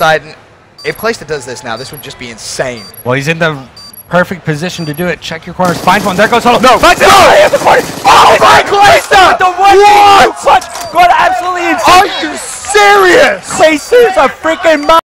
side. And if Clayster does this now, this would just be insane. Well, he's in the perfect position to do it. Check your corners. Find one. There goes Holo. No. Finds it. No. The corner. Oh my Clayster! The one punch. Going absolutely insane. Are you serious? Clayster's a freaking